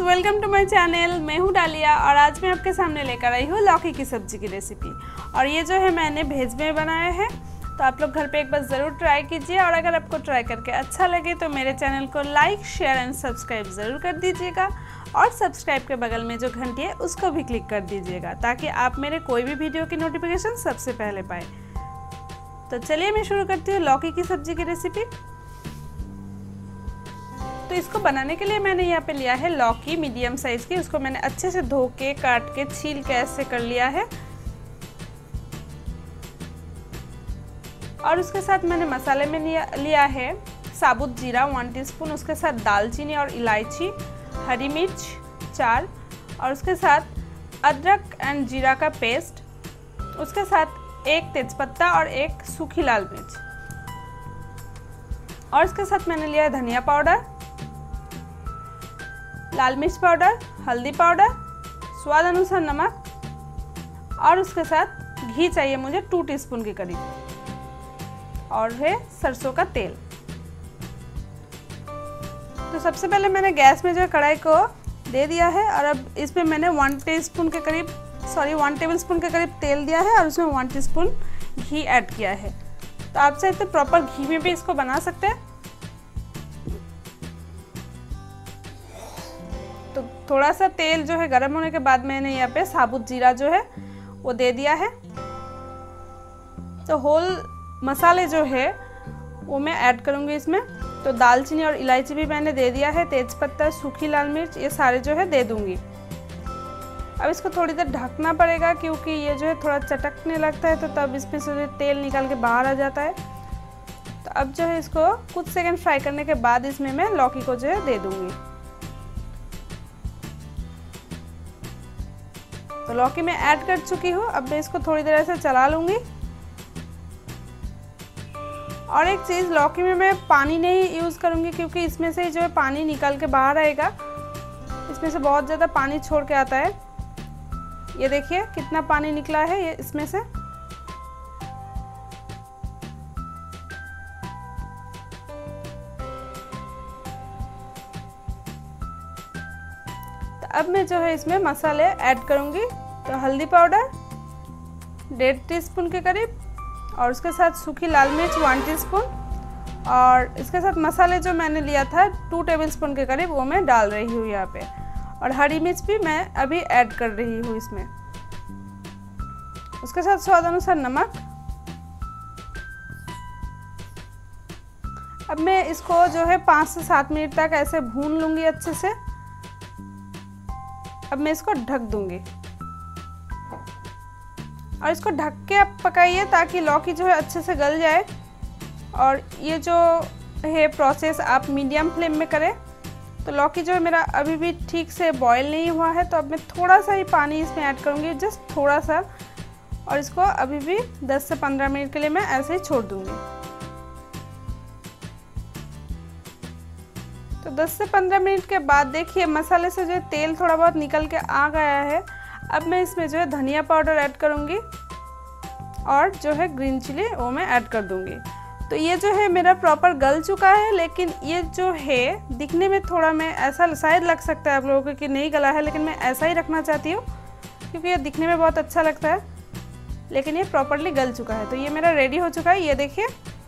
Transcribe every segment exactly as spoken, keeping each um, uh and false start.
Welcome to my channel. मैं हूँ डालिया और आज मैं आपके सामने लेकर आई हूँ लौकी की सब्ज़ी की रेसिपी। और ये जो है मैंने भेज में बनाया है, तो आप लोग घर पे एक बार ज़रूर ट्राई कीजिए। और अगर आपको ट्राई करके अच्छा लगे तो मेरे चैनल को लाइक शेयर एंड सब्सक्राइब ज़रूर कर दीजिएगा। और सब्सक्राइब के बगल में जो घंटी है उसको भी क्लिक कर दीजिएगा, ताकि आप मेरे कोई भी वीडियो की नोटिफिकेशन सबसे पहले पाए। तो चलिए मैं शुरू करती हूँ लौकी की सब्ज़ी की रेसिपी। तो इसको बनाने के लिए मैंने यहाँ पे लिया है लौकी मीडियम साइज़ की। उसको मैंने अच्छे से धो के काट के छील के ऐसे कर लिया है। और उसके साथ मैंने मसाले में लिया, लिया है साबुत जीरा वन टीस्पून, उसके साथ दालचीनी और इलायची, हरी मिर्च चार, और उसके साथ अदरक एंड जीरा का पेस्ट, उसके साथ एक तेज़पत्ता और एक सूखी लाल मिर्च। और इसके साथ मैंने लिया है धनिया पाउडर, लाल मिर्च पाउडर, हल्दी पाउडर, स्वाद अनुसार नमक, और उसके साथ घी चाहिए मुझे टू टीस्पून के करीब, और है सरसों का तेल। तो सबसे पहले मैंने गैस में जो है कढ़ाई को दे दिया है, और अब इसमें मैंने वन टीस्पून के करीब सॉरी वन टेबलस्पून के करीब तेल दिया है, और उसमें वन टीस्पून घी ऐड किया है। तो आप चाहे तो प्रॉपर घी में भी इसको बना सकते हैं। तो थोड़ा सा तेल जो है गर्म होने के बाद मैंने यहाँ पे साबुत जीरा जो है वो दे दिया है। तो होल मसाले जो है वो मैं ऐड करूँगी इसमें। तो दालचीनी और इलायची भी मैंने दे दिया है, तेज़पत्ता, सूखी लाल मिर्च, ये सारे जो है दे दूँगी। अब इसको थोड़ी देर ढकना पड़ेगा, क्योंकि ये जो है थोड़ा चटकने लगता है, तो तब इसमें से तेल निकाल के बाहर आ जाता है। तो अब जो है इसको कुछ सेकंड फ्राई करने के बाद इसमें मैं लौकी को जो है दे दूँगी। तो लौकी मैं ऐड कर चुकी हूँ। अब मैं इसको थोड़ी देर ऐसे चला लूँगी। और एक चीज़, लौकी में मैं पानी नहीं यूज़ करूँगी, क्योंकि इसमें से जो है पानी निकल के बाहर आएगा। इसमें से बहुत ज़्यादा पानी छोड़ के आता है। ये देखिए कितना पानी निकला है ये इसमें से। तो अब मैं जो है इसमें मसाले ऐड करूँगी। तो हल्दी पाउडर डेढ़ टीस्पून के करीब, और उसके साथ सूखी लाल मिर्च वन टीस्पून, और इसके साथ मसाले जो मैंने लिया था टू टेबलस्पून के करीब वो मैं डाल रही हूँ यहाँ पे। और हरी मिर्च भी मैं अभी ऐड कर रही हूँ इसमें। उसके साथ स्वाद अनुसार नमक। अब मैं इसको जो है पाँच से सात मिनट तक ऐसे भून लूँगी अच्छे से। अब मैं इसको ढक दूँगी, और इसको ढक के आप पकाइए ताकि लौकी जो है अच्छे से गल जाए। और ये जो है प्रोसेस आप मीडियम फ्लेम में करें। तो लौकी जो है मेरा अभी भी ठीक से बॉईल नहीं हुआ है, तो अब मैं थोड़ा सा ही पानी इसमें ऐड करूँगी, जस्ट थोड़ा सा। और इसको अभी भी दस से पंद्रह मिनट के लिए मैं ऐसे ही छोड़ दूँगी। तो दस से पंद्रह मिनट के बाद देखिए मसाले से जो है तेल थोड़ा बहुत निकल के आ गया है। अब मैं इसमें जो है धनिया पाउडर ऐड करूँगी, और जो है ग्रीन चिली वो मैं ऐड कर दूँगी। तो ये जो है मेरा प्रॉपर गल चुका है, लेकिन ये जो है दिखने में थोड़ा, मैं ऐसा शायद लग सकता है आप लोगों को कि नहीं गला है, लेकिन मैं ऐसा ही रखना चाहती हूँ, क्योंकि ये दिखने में बहुत अच्छा लगता है। लेकिन ये प्रॉपरली गल चुका है। तो ये मेरा रेडी हो चुका है, ये देखिए।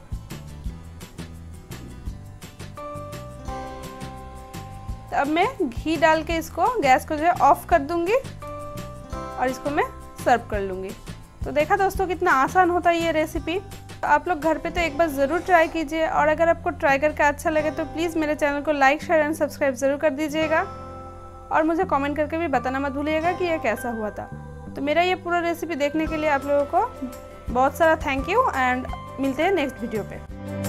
तो अब मैं घी डाल के इसको गैस को जो है ऑफ कर दूँगी, और इसको मैं सर्व कर लूँगी। तो देखा दोस्तों कितना आसान होता है ये रेसिपी। तो आप लोग घर पे तो एक बार ज़रूर ट्राई कीजिए। और अगर आपको ट्राई करके अच्छा लगे तो प्लीज़ मेरे चैनल को लाइक शेयर एंड सब्सक्राइब ज़रूर कर दीजिएगा। और मुझे कमेंट करके भी बताना मत भूलिएगा कि ये कैसा हुआ था। तो मेरा ये पूरा रेसिपी देखने के लिए आप लोगों को बहुत सारा थैंक यू, एंड मिलते हैं नेक्स्ट वीडियो पे।